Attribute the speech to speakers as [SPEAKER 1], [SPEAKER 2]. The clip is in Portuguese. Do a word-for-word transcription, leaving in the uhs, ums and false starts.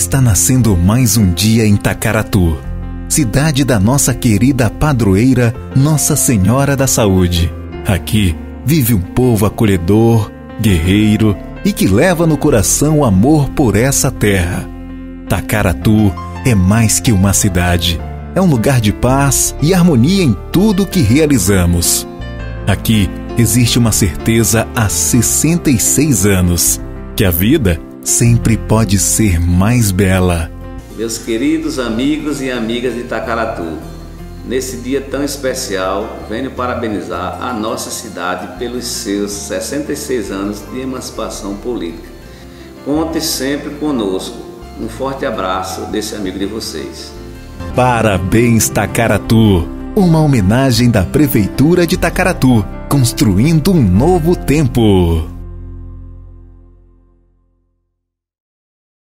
[SPEAKER 1] está nascendo mais um dia em Tacaratu, cidade da nossa querida padroeira Nossa Senhora da Saúde. Aqui vive um povo acolhedor, guerreiro e que leva no coração o amor por essa terra. Tacaratu é mais que uma cidade, é um lugar de paz e harmonia em tudo que realizamos. Aqui existe uma certeza há sessenta e seis anos, que a vida sempre pode ser mais bela.
[SPEAKER 2] Meus queridos amigos e amigas de Tacaratu, nesse dia tão especial, venho parabenizar a nossa cidade pelos seus sessenta e seis anos de emancipação política. Conte sempre conosco. Um forte abraço desse amigo de vocês.
[SPEAKER 1] Parabéns, Tacaratu! Uma homenagem da Prefeitura de Tacaratu, construindo um novo tempo.